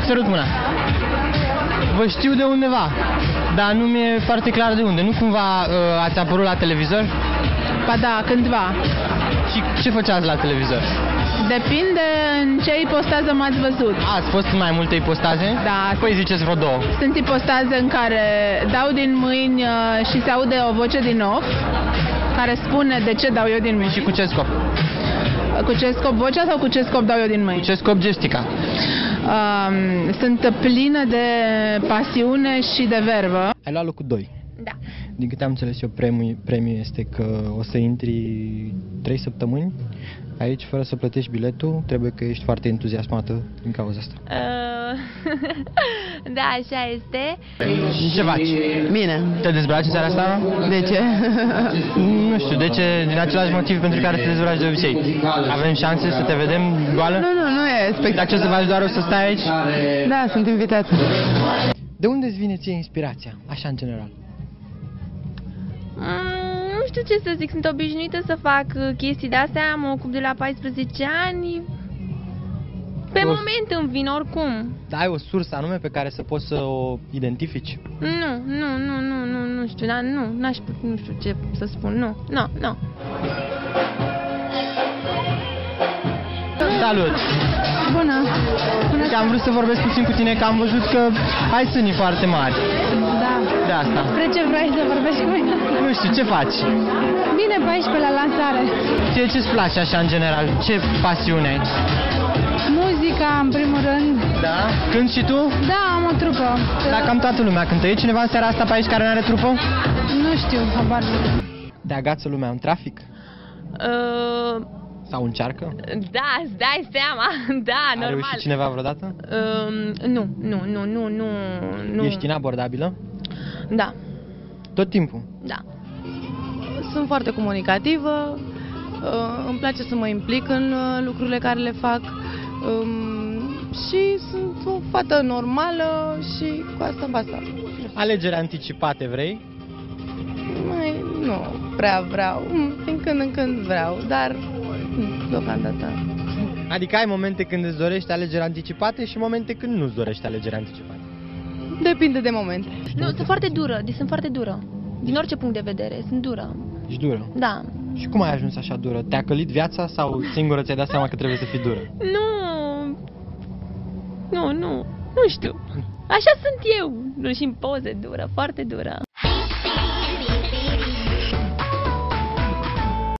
Sărut mâna. Vă știu de undeva, dar nu mi-e foarte clar de unde. Nu cumva ați apărut la televizor? Ba da, cândva. Și ce făceați la televizor? Depinde în ce ipostaze m-ați văzut. Ați fost în mai multe ipostaze? Da. Păi ziceți vreo două. Sunt ipostaze în care dau din mâini și se aude o voce din off care spune de ce dau eu din mâini. Și cu ce scop? Cu ce scop vocea sau cu ce scop dau eu din mâini? Cu ce scop gestica? Sunt plină de pasiune și de verbă. Ai luat locul 2. Da. Din câte am înțeles eu, premiul este că o să intri 3 săptămâni aici fără să plătești biletul. Trebuie că ești foarte entuziasmată din cauza asta. Da, așa este. Ce faci? Bine. Te dezbraci în seara asta? De ce? Nu știu, de ce? Din același motiv pentru care te dezbraci de obicei. Avem șanse să te vedem goală? Nu e spectaculos. Dacă ce să faci, doar o să stai aici? Da, sunt invitat. De unde îți vine ție inspirația, așa în general? Nu știu ce să zic, sunt obișnuită să fac chestii de-astea, mă ocup de la 14 ani. Pe moment îmi vin oricum. Da, ai o sursă anume pe care să poți să o identifici? Nu știu, dar nu știu ce să spun, nu. Salut! Bună! Și am vrut să vorbesc puțin cu tine, că am văzut că ai sânii foarte mari. Da. De asta. Spre ce vrei să vorbești cu mine? Nu știu, ce faci? Bine, pe aici, pe la lansare. Ție ce-ți place așa în general? Ce pasiune ai? Muzica, în primul rând. Da? Cânti și tu? Da, am o trupă. Da, cam toată lumea cântă. E cineva în seara asta pe aici care nu are trupă? Nu știu, habar nu. De agață lumea în trafic? Sau încearcă? Da, îți dai seama, da, A normal. reușit cineva vreodată? Nu. Ești inabordabilă? Da, Tot timpul? da. Sunt foarte comunicativă, îmi place să mă implic în lucrurile care le fac și sunt o fată normală și cu asta basta. Alegeri anticipate vrei? Nu prea vreau, din când în când vreau, dar deocamdată. Adică ai momente când îți dorești alegeri anticipate și momente când nu-ți dorești alegeri anticipate. Depinde de momente. Nu, sunt foarte dură. Din orice punct de vedere, sunt dură. Ești dură? Da. Și cum ai ajuns așa dură? Te-a călit viața sau singură ți-ai dat seama că trebuie să fii dură? Nu știu. Așa sunt eu. Și în poze dură, foarte dură.